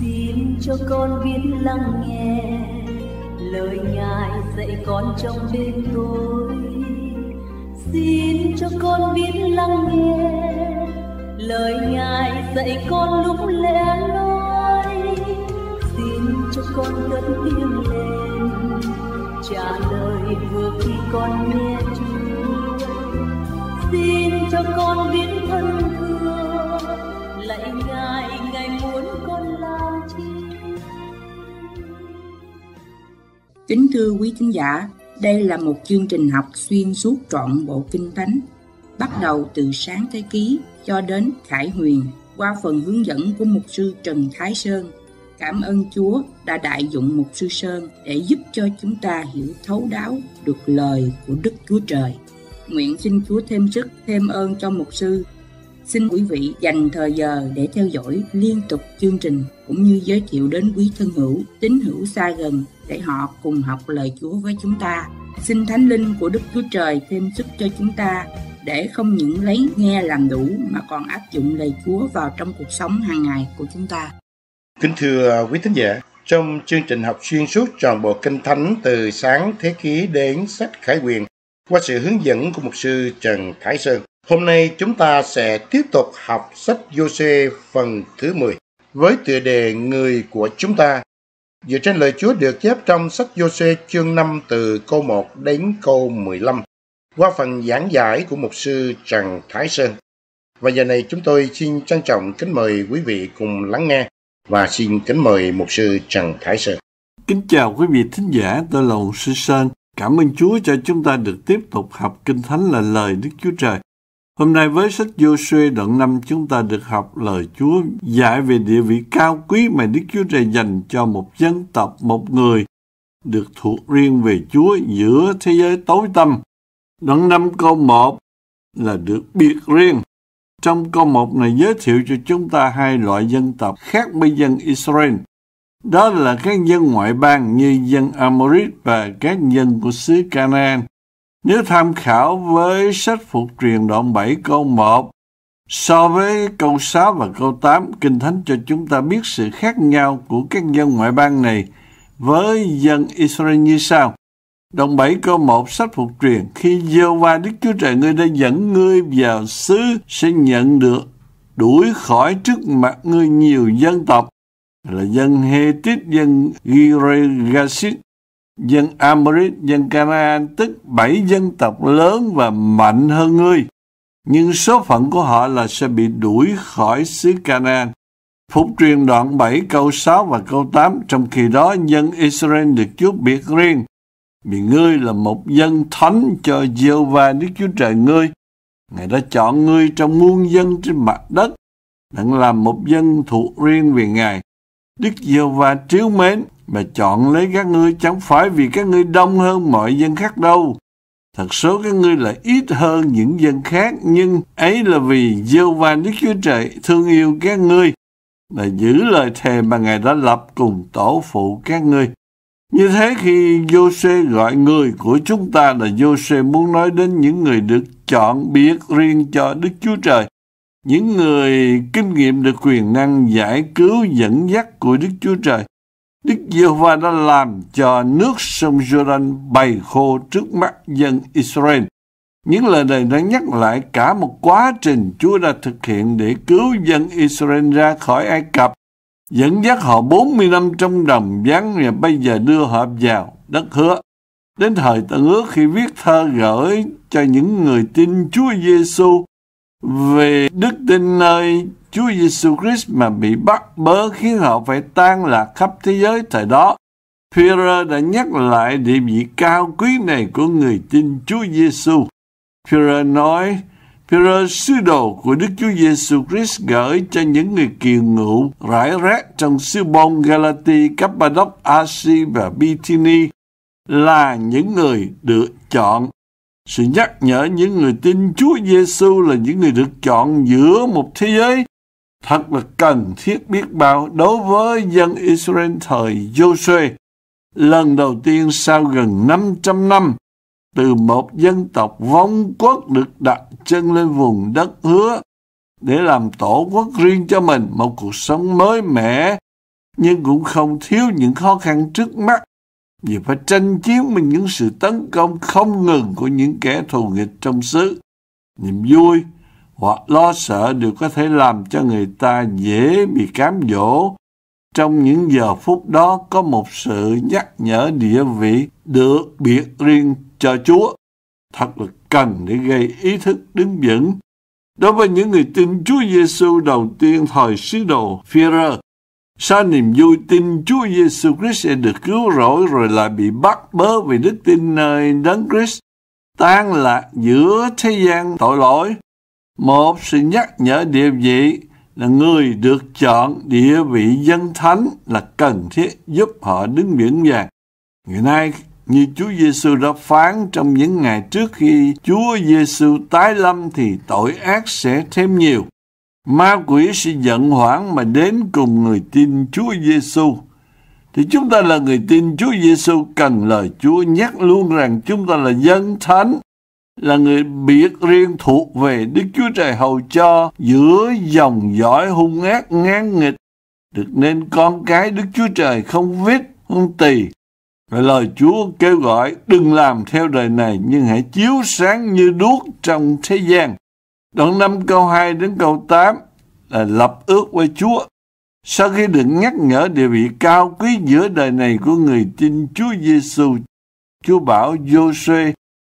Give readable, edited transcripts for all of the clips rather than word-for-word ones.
Xin cho con biết lắng nghe lời Ngài dạy con trong đêm tối. Xin cho con biết lắng nghe lời Ngài dạy con lúc lẻ loi. Xin cho con cất tiếng lên trả lời vừa khi con nghe Chúa. Xin cho con biết thân thương lạy Ngài, Ngài muốn con làm chi. Kính thưa quý thính giả, đây là một chương trình học xuyên suốt trọn bộ Kinh Thánh, bắt đầu từ Sáng Thế Ký cho đến Khải Huyền qua phần hướng dẫn của mục sư Trần Thái Sơn. Cảm ơn Chúa đã đại dụng mục sư Sơn để giúp cho chúng ta hiểu thấu đáo được lời của Đức Chúa Trời. Nguyện xin Chúa thêm sức, thêm ơn cho mục sư. Xin quý vị dành thời giờ để theo dõi liên tục chương trình cũng như giới thiệu đến quý thân hữu, tín hữu xa gần để họ cùng học lời Chúa với chúng ta. Xin Thánh Linh của Đức Chúa Trời thêm sức cho chúng ta để không những lấy nghe làm đủ mà còn áp dụng lời Chúa vào trong cuộc sống hàng ngày của chúng ta. Kính thưa quý thính giả, trong chương trình học xuyên suốt trọn bộ Kinh Thánh từ Sáng Thế Ký đến sách Khải Huyền qua sự hướng dẫn của mục sư Trần Thái Sơn, hôm nay chúng ta sẽ tiếp tục học sách Giô-suê phần thứ 10 với tựa đề Người của chúng ta, dựa trên lời Chúa được chép trong sách Giô-suê chương 5 từ câu 1 đến câu 15 qua phần giảng giải của mục sư Trần Thái Sơn. Và giờ này chúng tôi xin trân trọng kính mời quý vị cùng lắng nghe và xin kính mời mục sư Trần Thái Sơn. Kính chào quý vị thính giả, tôi là mục sư Sơn. Cảm ơn Chúa cho chúng ta được tiếp tục học Kinh Thánh là lời Đức Chúa Trời. Hôm nay với sách Giô-suê đoạn 5 chúng ta được học lời Chúa dạy về địa vị cao quý mà Đức Chúa Trời dành cho một dân tộc, một người được thuộc riêng về Chúa giữa thế giới tối tăm. Đoạn 5 câu 1 là được biệt riêng. Trong câu 1 này giới thiệu cho chúng ta hai loại dân tộc khác với dân Israel. Đó là các dân ngoại bang như dân Amorit và các dân của xứ Canaan. Nếu tham khảo với sách Phục Truyền đoạn 7 câu 1 so với câu 6 và câu 8, Kinh Thánh cho chúng ta biết sự khác nhau của các dân ngoại bang này với dân Israel như sau. Đoạn 7 câu 1 sách Phục Truyền: Khi Giê-hô-va Đức Chúa Trời ngươi đã dẫn ngươi vào xứ sẽ nhận được đuổi khỏi trước mặt ngươi nhiều dân tộc là dân Hê-tít, dân Ghi-rê-ga-xít, dân Amorit, dân Canaan, tức 7 dân tộc lớn và mạnh hơn ngươi. Nhưng số phận của họ là sẽ bị đuổi khỏi xứ Canaan. Phục Truyền đoạn 7 câu 6 và câu 8: Trong khi đó dân Israel được Chúa biệt riêng, vì ngươi là một dân thánh cho Giê-hô-va Đức Chúa Trời ngươi. Ngài đã chọn ngươi trong muôn dân trên mặt đất, đặng làm một dân thuộc riêng về Ngài. Đức Giê-hô-va trìu mến và chọn lấy các ngươi chẳng phải vì các ngươi đông hơn mọi dân khác đâu. Thật số các ngươi là ít hơn những dân khác, nhưng ấy là vì Giê-hô-va Đức Chúa Trời thương yêu các ngươi và giữ lời thề mà Ngài đã lập cùng tổ phụ các ngươi. Như thế khi Giô-suê gọi người của chúng ta là Giô-suê muốn nói đến những người được chọn biệt riêng cho Đức Chúa Trời, những người kinh nghiệm được quyền năng giải cứu dẫn dắt của Đức Chúa Trời. Đức Giê-hô-va đã làm cho nước sông Giô-đanh bày khô trước mắt dân Israel. Những lời này đã nhắc lại cả một quá trình Chúa đã thực hiện để cứu dân Israel ra khỏi Ai Cập, dẫn dắt họ 40 năm trong đồng vắng và bây giờ đưa họ vào đất hứa. Đến thời Tân Ước, khi viết thơ gửi cho những người tin Chúa Giêsu về đức tin nơi Chúa Giêsu Christ mà bị bắt bớ khiến họ phải tan lạc khắp thế giới thời đó, Phi-rơ đã nhắc lại địa vị cao quý này của người tin Chúa Giêsu. Phi-rơ nói: Phi-rơ, sứ đồ của Đức Chúa Giêsu Christ, gửi cho những người kiều ngụ rải rác trong xứ Bon, Galati, Cappadoc, Asi và Bithyni là những người được chọn. Sự nhắc nhở những người tin Chúa Giêsu là những người được chọn giữa một thế giới thật là cần thiết biết bao đối với dân Israel thời Giô-suê. Lần đầu tiên sau gần 500 năm, từ một dân tộc vong quốc được đặt chân lên vùng đất hứa để làm tổ quốc riêng cho mình, một cuộc sống mới mẻ nhưng cũng không thiếu những khó khăn trước mắt, vì phải tranh chiến với những sự tấn công không ngừng của những kẻ thù nghịch trong xứ. Niềm vui hoặc lo sợ đều có thể làm cho người ta dễ bị cám dỗ. Trong những giờ phút đó có một sự nhắc nhở địa vị được biệt riêng cho Chúa, thật là cần để gây ý thức đứng vững. Đối với những người tin Chúa Giêsu đầu tiên thời sứ đồ Phi-rơ, sau niềm vui tin Chúa Giêsu Christ sẽ được cứu rỗi rồi lại bị bắt bớ vì đức tin nơi Đấng Christ, tan lạc giữa thế gian tội lỗi. Một sự nhắc nhở địa vị là người được chọn địa vị dân thánh là cần thiết giúp họ đứng vững vàng. Ngày nay, như Chúa Giêsu đã phán trong những ngày trước khi Chúa Giêsu tái lâm thì tội ác sẽ thêm nhiều. Ma quỷ sẽ giận hoảng mà đến cùng người tin Chúa Giêsu. Thì chúng ta là người tin Chúa Giêsu cần lời Chúa nhắc luôn rằng chúng ta là dân thánh, là người biệt riêng thuộc về Đức Chúa Trời hầu cho giữa dòng dõi hung ác ngang nghịch, được nên con cái Đức Chúa Trời không vết, không tỳ. Và lời Chúa kêu gọi đừng làm theo đời này, nhưng hãy chiếu sáng như đuốc trong thế gian. Đoạn 5 câu 2 đến câu 8 là lập ước với Chúa. Sau khi được nhắc nhở địa vị cao quý giữa đời này của người tin Chúa Giêsu, Chúa bảo Giô-suê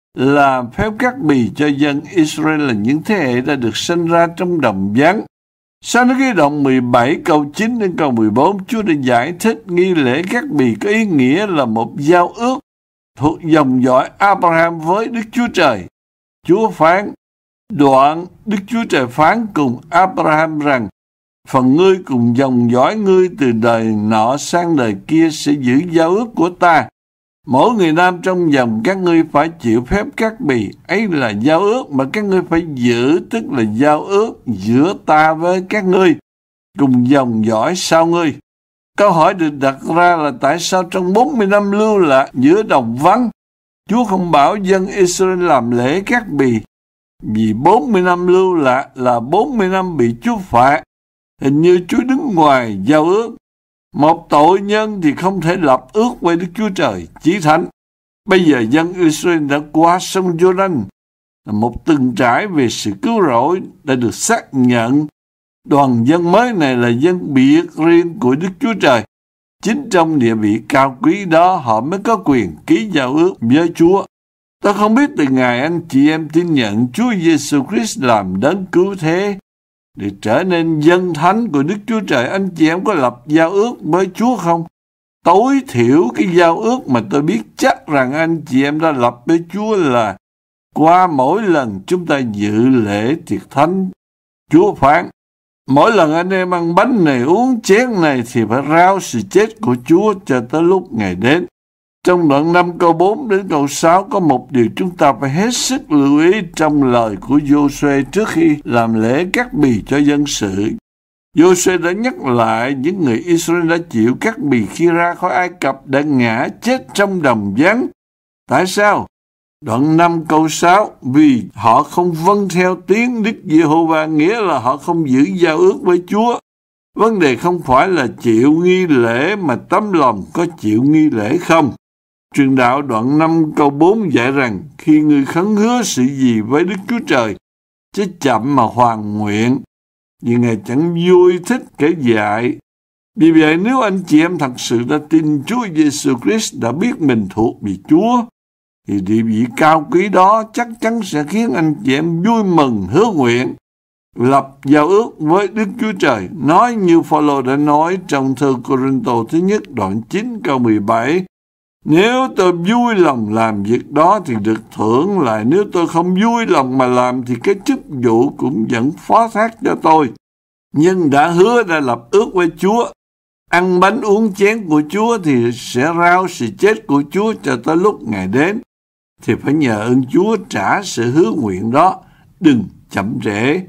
làm phép cắt bì cho dân Israel là những thế hệ đã được sinh ra trong đồng vắng. Sau đó cái đoạn 17 câu 9 đến câu 14, Chúa đã giải thích nghi lễ cắt bì có ý nghĩa là một giao ước thuộc dòng dõi Abraham với Đức Chúa Trời. Chúa phán, đoạn Đức Chúa Trời phán cùng Abraham rằng, phần ngươi cùng dòng dõi ngươi từ đời nọ sang đời kia sẽ giữ giao ước của ta. Mỗi người nam trong dòng các ngươi phải chịu phép cắt bì, ấy là giao ước mà các ngươi phải giữ, tức là giao ước giữa ta với các ngươi, cùng dòng dõi sau ngươi. Câu hỏi được đặt ra là tại sao trong 40 năm lưu lạc giữa đồng vắng, Chúa không bảo dân Israel làm lễ cắt bì? Vì 40 năm lưu lạc là 40 năm bị Chúa phạt. Hình như Chúa đứng ngoài giao ước. Một tội nhân thì không thể lập ước với Đức Chúa Trời chí thánh. Bây giờ dân Israel đã qua sông Giô-đanh, là một từng trải về sự cứu rỗi đã được xác nhận. Đoàn dân mới này là dân biệt riêng của Đức Chúa Trời. Chính trong địa vị cao quý đó họ mới có quyền ký giao ước với Chúa. Tôi không biết từ ngày anh chị em tin nhận Chúa Giêsu Christ làm đấng cứu thế để trở nên dân thánh của Đức Chúa Trời, anh chị em có lập giao ước với Chúa không? Tối thiểu cái giao ước mà tôi biết chắc rằng anh chị em đã lập với Chúa là qua mỗi lần chúng ta dự lễ tiệc thánh. Chúa phán, mỗi lần anh em ăn bánh này uống chén này thì phải rao sự chết của Chúa cho tới lúc Ngài đến. Trong đoạn 5 câu 4 đến câu 6 có một điều chúng ta phải hết sức lưu ý trong lời của Giô-suê trước khi làm lễ cắt bì cho dân sự. Giô-suê đã nhắc lại những người Israel đã chịu cắt bì khi ra khỏi Ai Cập đã ngã chết trong đồng vắng. Tại sao? Đoạn 5 câu 6, vì họ không vâng theo tiếng Đức Giê-hô-va, nghĩa là họ không giữ giao ước với Chúa. Vấn đề không phải là chịu nghi lễ mà tấm lòng có chịu nghi lễ không. Truyền đạo đoạn 5 câu 4 dạy rằng khi người khấn hứa sự gì với Đức Chúa Trời, chứ chậm mà hoàn nguyện, vì Ngài chẳng vui thích kẻ dại. Vì vậy nếu anh chị em thật sự đã tin Chúa Giêsu Christ, đã biết mình thuộc về Chúa, thì địa vị cao quý đó chắc chắn sẽ khiến anh chị em vui mừng hứa nguyện, lập giao ước với Đức Chúa Trời. Nói như Phao-lô đã nói trong thư Cô-rinh-tô thứ nhất đoạn 9 câu 17, nếu tôi vui lòng làm việc đó thì được thưởng lại, nếu tôi không vui lòng mà làm thì cái chức vụ cũng vẫn phó thác cho tôi. Nhưng đã hứa, đã lập ước với Chúa, ăn bánh uống chén của Chúa thì sẽ rao sự chết của Chúa cho tới lúc Ngài đến, thì phải nhờ ơn Chúa trả sự hứa nguyện đó, đừng chậm trễ.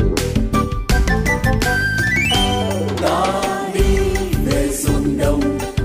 Ta đi về ruộng đồng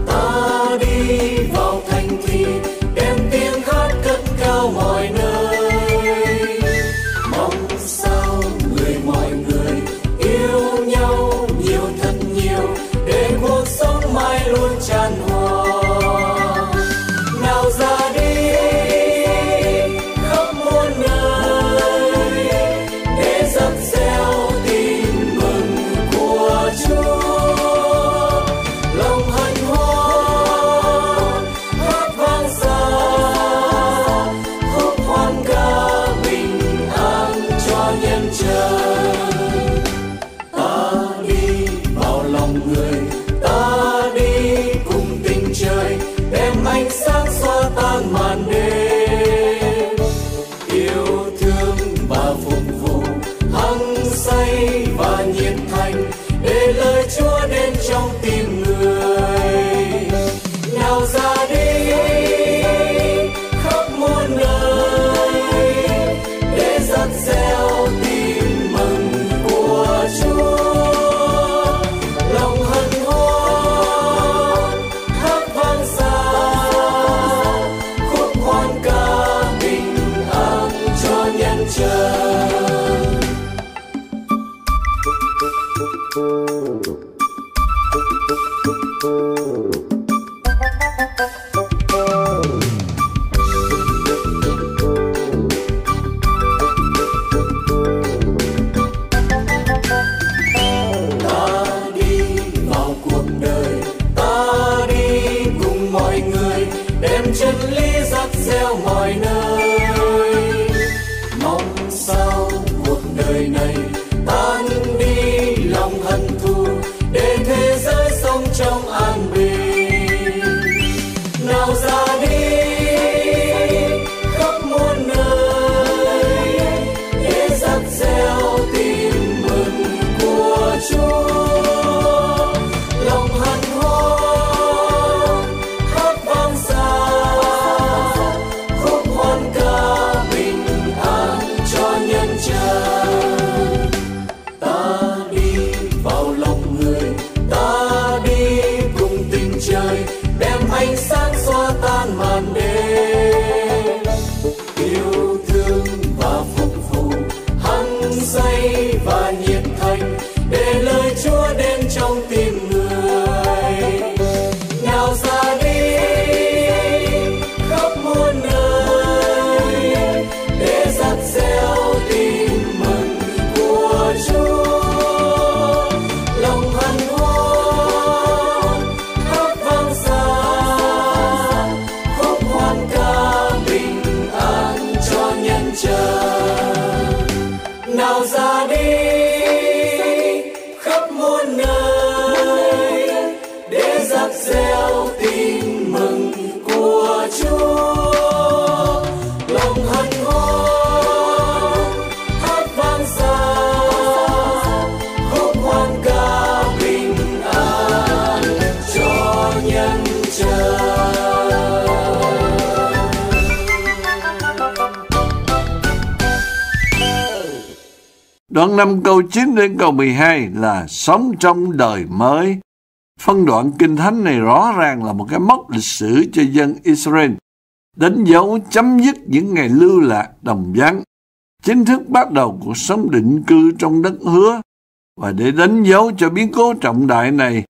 Đoạn 5 câu 9 đến câu 12 là sống trong đời mới. Phân đoạn Kinh Thánh này rõ ràng là một cái mốc lịch sử cho dân Israel, đánh dấu chấm dứt những ngày lưu lạc đồng vắng, chính thức bắt đầu cuộc sống định cư trong đất hứa. Và để đánh dấu cho biến cố trọng đại này,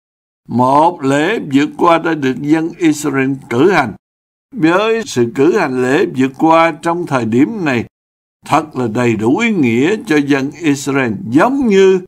một lễ vượt qua đã được dân Israel cử hành. Với sự cử hành lễ vượt qua trong thời điểm này, thật là đầy đủ ý nghĩa cho dân Israel, giống như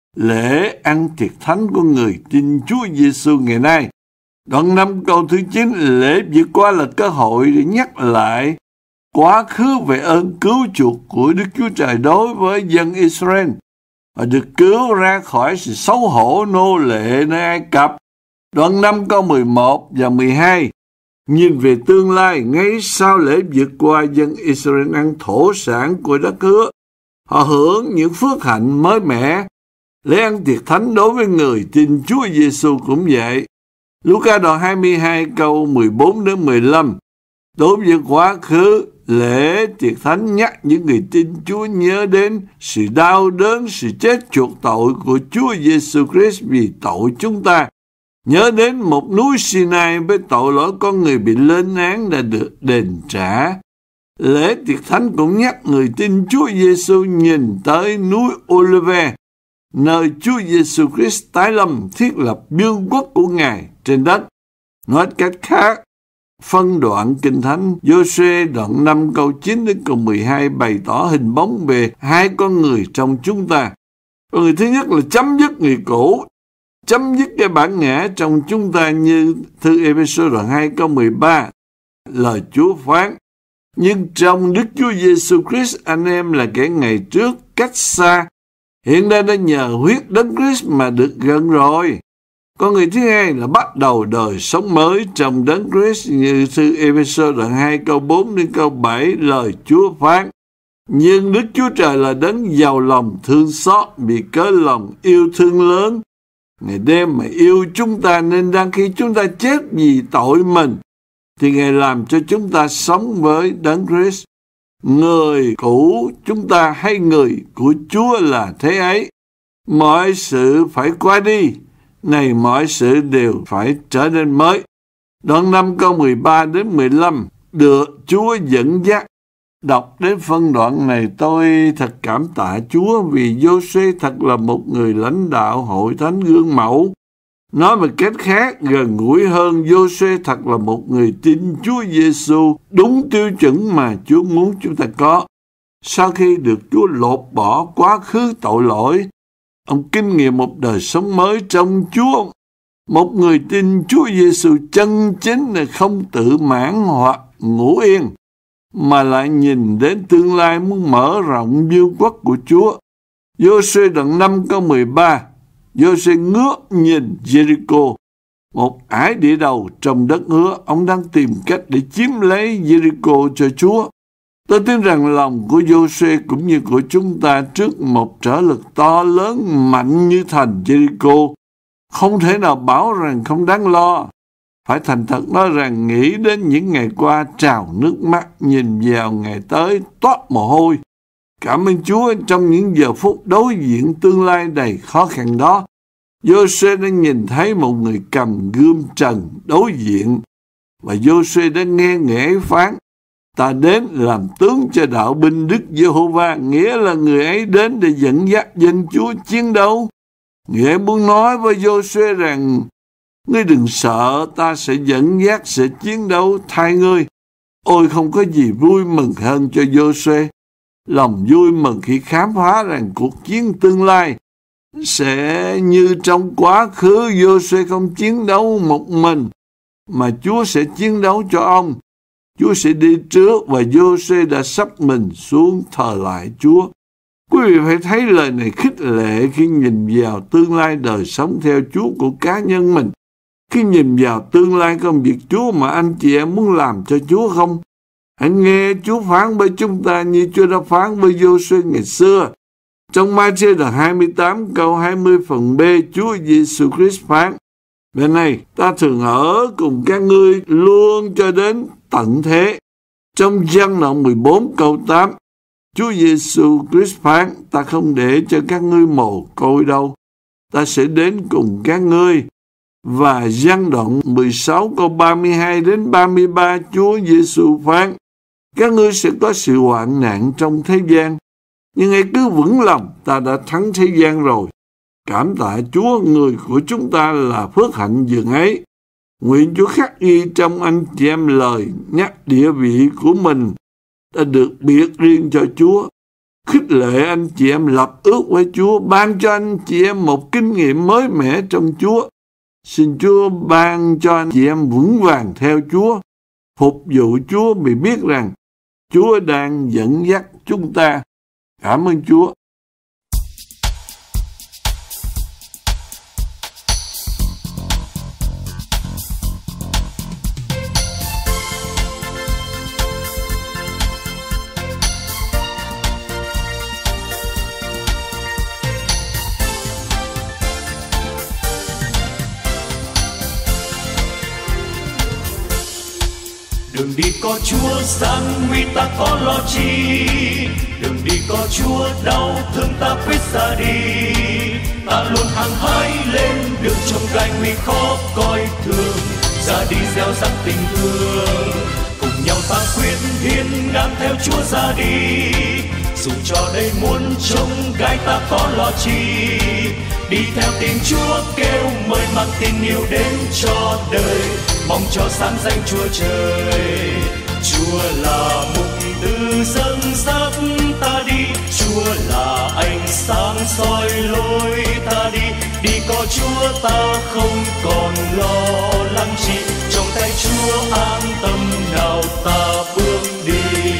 lễ ăn tiệc thánh của người tin Chúa Giêsu ngày nay. Đoạn 5 câu thứ 9, lễ vượt qua là cơ hội để nhắc lại quá khứ về ơn cứu chuộc của Đức Chúa Trời đối với dân Israel, và được cứu ra khỏi sự xấu hổ nô lệ nơi Ai Cập. Đoạn 5 câu 11 và 12, nhìn về tương lai, ngay sau lễ vượt qua, dân Israel ăn thổ sản của đất hứa. Họ hưởng những phước hạnh mới mẻ. Lễ ăn tiệc thánh đối với người tin Chúa Giêsu cũng vậy. Luca đoạn 22 câu 14 đến 15. Đối với quá khứ, lễ tiệc thánh nhắc những người tin Chúa nhớ đến sự đau đớn, sự chết chuộc tội của Chúa Giêsu Christ vì tội chúng ta. Nhớ đến một núi Sinai với tội lỗi con người bị lên án đã được đền trả. Lễ tiệc thánh cũng nhắc người tin Chúa Giêsu nhìn tới núi Olive, nơi Chúa Giêsu Christ tái lâm thiết lập vương quốc của Ngài trên đất. Nói cách khác, phân đoạn Kinh Thánh Giô-suê đoạn 5 câu 9 đến câu 12 bày tỏ hình bóng về hai con người trong chúng ta. Người thứ nhất là chấm dứt người cũ, chấm dứt cái bản ngã trong chúng ta, như thư Ê-phê-sô đoạn 2 câu 13. Lời Chúa phán: nhưng trong Đức Chúa Giêsu Christ, anh em là kẻ ngày trước cách xa, hiện nay đã nhờ huyết Đấng Christ mà được gần rồi. Con người thứ hai là bắt đầu đời sống mới trong Đấng Christ, như thư Ê-phê-sô đoạn 2 câu 4 đến câu 7. Lời Chúa phán: nhưng Đức Chúa Trời là Đấng giàu lòng thương xót, vì cớ lòng yêu thương lớn Ngài đem mà yêu chúng ta, nên đang khi chúng ta chết vì tội mình, thì Ngài làm cho chúng ta sống với Đấng Christ. Người cũ chúng ta hay người của Chúa là thế ấy. Mọi sự phải qua đi, này mọi sự đều phải trở nên mới. Đoạn 5 câu 13 đến 15, được Chúa dẫn dắt. Đọc đến phân đoạn này tôi thật cảm tạ Chúa, vì Giô-suê thật là một người lãnh đạo hội thánh gương mẫu. Nói một cách khác, gần gũi hơn, Giô-suê thật là một người tin Chúa Giêsu đúng tiêu chuẩn mà Chúa muốn chúng ta có. Sau khi được Chúa lột bỏ quá khứ tội lỗi, ông kinh nghiệm một đời sống mới trong Chúa. Một người tin Chúa Giêsu chân chính là không tự mãn hoặc ngủ yên, mà lại nhìn đến tương lai muốn mở rộng vương quốc của Chúa. Giô-suê đoạn 5 câu 13, Giô-suê ngước nhìn Jericho, một ải địa đầu trong đất hứa. Ông đang tìm cách để chiếm lấy Jericho cho Chúa. Tôi tin rằng lòng của Giô-suê cũng như của chúng ta trước một trở lực to lớn mạnh như thành Jericho không thể nào bảo rằng không đáng lo. Phải thành thật nói rằng nghĩ đến những ngày qua trào nước mắt, nhìn vào ngày tới toát mồ hôi. Cảm ơn Chúa trong những giờ phút đối diện tương lai đầy khó khăn đó. Giô-suê đã nhìn thấy một người cầm gươm trần đối diện, và Giô-suê đã nghe người ấy phán: ta đến làm tướng cho đạo binh Đức Giê-hô-va, nghĩa là người ấy đến để dẫn dắt dân Chúa chiến đấu. Người ấy muốn nói với Giô-suê rằng: ngươi đừng sợ, ta sẽ dẫn dắt, sẽ chiến đấu thay ngươi. Ôi, không có gì vui mừng hơn cho Giô-suê. Lòng vui mừng khi khám phá rằng cuộc chiến tương lai sẽ như trong quá khứ. Giô-suê không chiến đấu một mình, mà Chúa sẽ chiến đấu cho ông. Chúa sẽ đi trước, và Giô-suê đã sắp mình xuống thờ lại Chúa. Quý vị phải thấy lời này khích lệ khi nhìn vào tương lai đời sống theo Chúa của cá nhân mình. Khi nhìn vào tương lai công việc Chúa mà anh chị em muốn làm cho Chúa không? Hãy nghe Chúa phán với chúng ta như Chúa đã phán với Giô-suê ngày xưa. Trong Ma-thi-ơ đoạn 28 câu 20 phần B, Chúa Giêsu Christ phán: vậy này, ta thường ở cùng các ngươi luôn cho đến tận thế. Trong Giăng đoạn 14 câu 8, Chúa Giêsu Christ phán: ta không để cho các ngươi mồ côi đâu, ta sẽ đến cùng các ngươi. Và Giăng đoạn 16 câu 32 đến 33, Chúa Giêsu phán: các ngươi sẽ có sự hoạn nạn trong thế gian, nhưng hãy cứ vững lòng, ta đã thắng thế gian rồi. Cảm tạ Chúa, người của chúng ta là phước hạnh dường ấy. Nguyện Chúa khắc ghi trong anh chị em lời nhắc địa vị của mình đã được biệt riêng cho Chúa. Khích lệ anh chị em lập ước với Chúa, ban cho anh chị em một kinh nghiệm mới mẻ trong Chúa. Xin Chúa ban cho anh chị em vững vàng theo Chúa, phục vụ Chúa vì biết rằng Chúa đang dẫn dắt chúng ta. Cảm ơn Chúa. Đường đi có Chúa gian nguy ta có lo chi, đường đi có Chúa đau thương ta quyết ra đi. Ta luôn hăng hái lên đường trong gai nguy khó coi thường, ra đi gieo rắc tình thương. Cùng nhau ta quyết hiên ngang theo Chúa ra đi, dù cho đây muôn trông gai ta có lo chi. Đi theo tiếng Chúa kêu mời mang tình yêu đến cho đời, mong cho sáng danh Chúa trời. Chúa là mục tư dẫn dắt ta đi, Chúa là ánh sáng soi lối ta đi. Đi có Chúa ta không còn lo lắng chi, trong tay Chúa an tâm nào ta bước đi.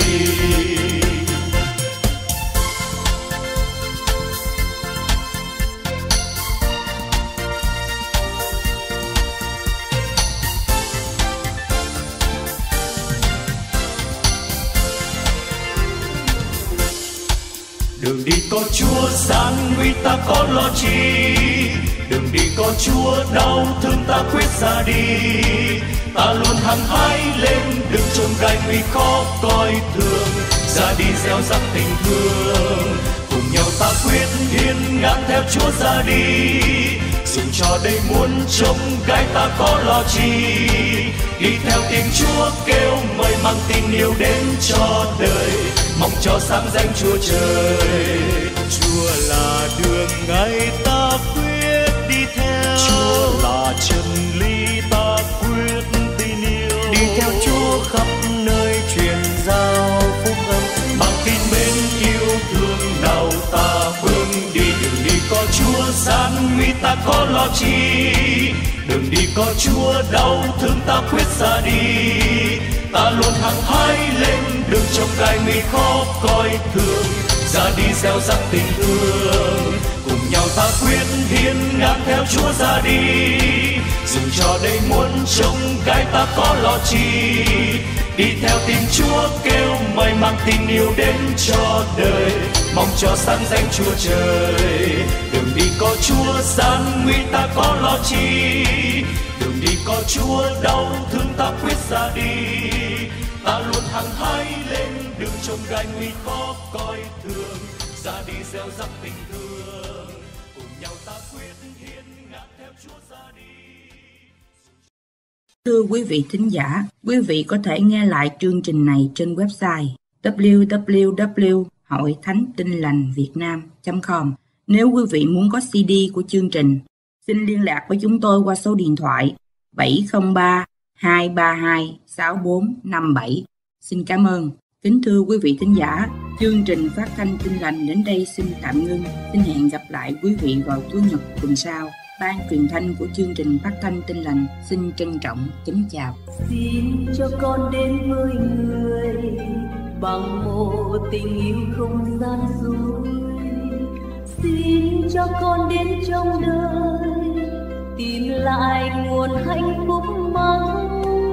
Đường đi có Chúa gian nguy ta có lo chi, đường đi có Chúa đau thương ta quyết ra đi. Ta luôn hăng hái lên đường chông gai nguy khó coi thường, ra đi gieo rắc tình thương. Cùng nhau ta quyết hiên ngang theo Chúa ra đi, dù cho đây muôn trông gai ta có lo chi. Đi theo tiếng Chúa kêu mời mang tình yêu đến cho đời, mong cho sáng danh Chúa trời. Chúa là đường ngay ta quyết đi theo, Chúa là có lo chi. Đường đi có Chúa đau thương ta quyết ra đi. Ta luôn hăng hái lên đường trong gai nguy khó coi thường. Ra đi gieo rắc tình thương, cùng nhau ta quyết hiến ngang theo Chúa ra đi. Dừng cho đây muôn trông gai ta có lo chi. Đi theo tìm Chúa kêu mời mang tình yêu đến cho đời. Mong cho sáng danh Chúa trời. Đường đi có Chúa gian nguy ta có lo chi. Đường đi có Chúa đau thương ta quyết ra đi. Ta luôn hăng hái lên đường trong gai nguy khó coi thường. Ra đi gieo rắc tình thương, cùng nhau ta quyết hiến ngang theo Chúa ra đi. Thưa quý vị thính giả, quý vị có thể nghe lại chương trình này trên website www.hoithánh-tin-lành-việt-nam.com. Nếu quý vị muốn có CD của chương trình, xin liên lạc với chúng tôi qua số điện thoại 703-232-6457. Xin cảm ơn. Kính thưa quý vị thính giả, chương trình phát thanh Tin Lành đến đây xin tạm ngưng. Xin hẹn gặp lại quý vị vào Chủ nhật tuần sau. Ban truyền thanh của chương trình phát thanh Tin Lành xin trân trọng kính chào. Xin cho con đến với người bằng một tình yêu không gian dối. Xin cho con đến trong đời tìm lại nguồn hạnh phúc mới.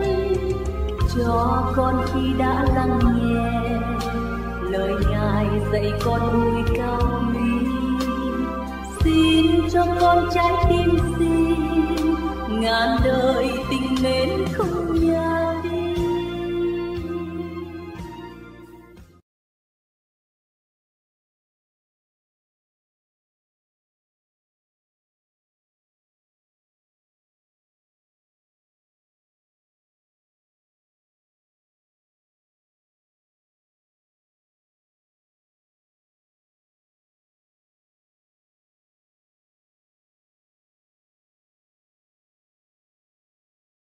Cho con khi đã lắng nghe lời Ngài dạy con nuôi cao quý. Xin cho con trái tim xin ngàn đời